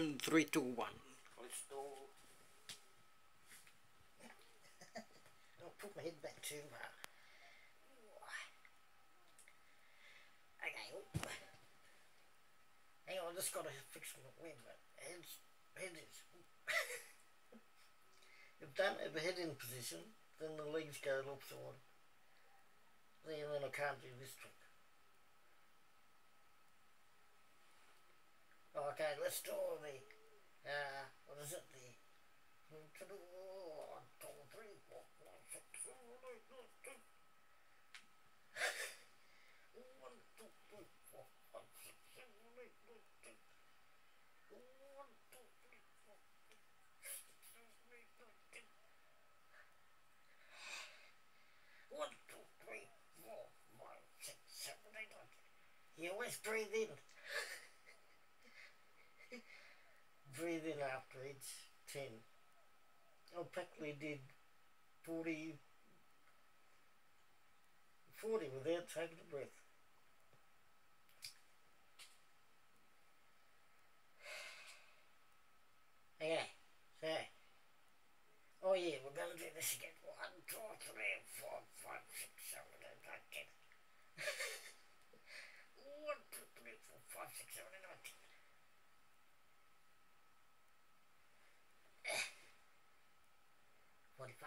And 3, 2, 1. Let's go. I'll put my head back too far. Okay. Hang on, I just got to fix my wing. Head is. If don't have a head in position, then the legs go lopsided. Then I can't do this trick. Okay, let's do the, what is it, the 1, 2, 3, 4, 5, 6, 7, 8, 9, 10. 1, 2, 3, 4, 5, 6, 7, 8, 9, 10. 1, 2, 3, 4, 5, 6, 7, 8, 9, 10. 1, 2, 3, 4, 5, 6, 7, 8, 9, 10. You always breathe in. Breathe in after each 10. I practically did 40 without taking a breath. Okay, so, oh yeah, we're going to do this again. 1, 2, 3, 4, 5, 6, 7, 8, 9, 10. 1, 2, 3, 4, 5, 6, 7, 8, 9, 10. 45.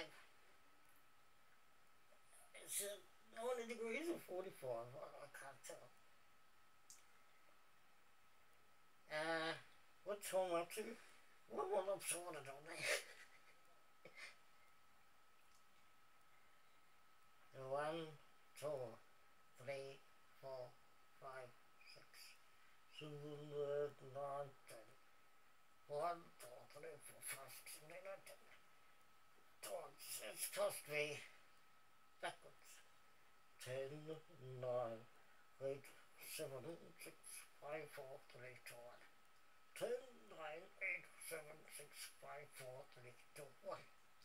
It's 90 degrees or 45. I can't tell. What time up to? What one I'm sorted on there? 1, 2, 3, 4, 5, 6, 7, 8, 9, 10. 1, 2, 3, 4, 5, 6, 7, 8, 9, 10. It's cost me backwards. 10, 9, 8, 7, 6, 5, 4, 3, 2, 1. 10, 9, 8, 7, 6, 5, 4, 3, 2, 1.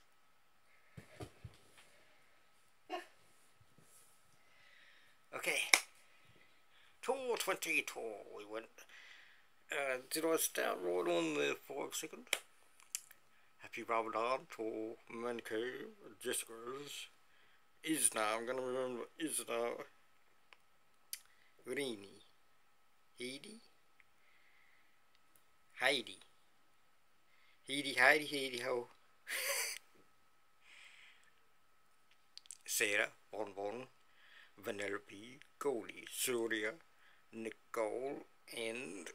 Okay. 2:22 we went. Did I start right on the 5 second? Happy Ramadan to Manco, Jessica's, Isna, I'm gonna remember Isna, Rini, Heidi ho. Sarah, Bonbon, Vanellope, Goldie, Surya, Nicole, and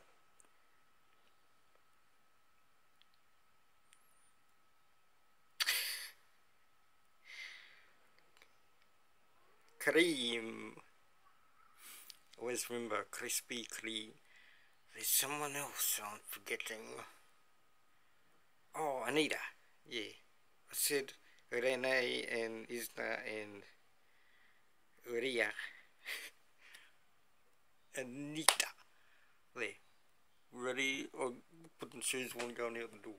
Cream. Always remember Crispy Kreme. There's someone else I'm forgetting. Oh, Anita. Yeah. I said Renee and Isna and Ria. Anita. There. Ready? I'll put the shoes one going out the door.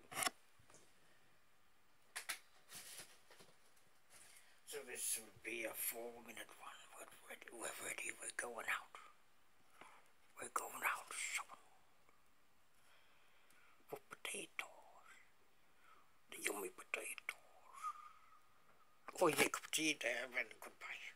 So this would be a 4-minute one. We're ready. We're going out. We're going out shopping for potatoes. The yummy potatoes. Oh yeah, potato and goodbye.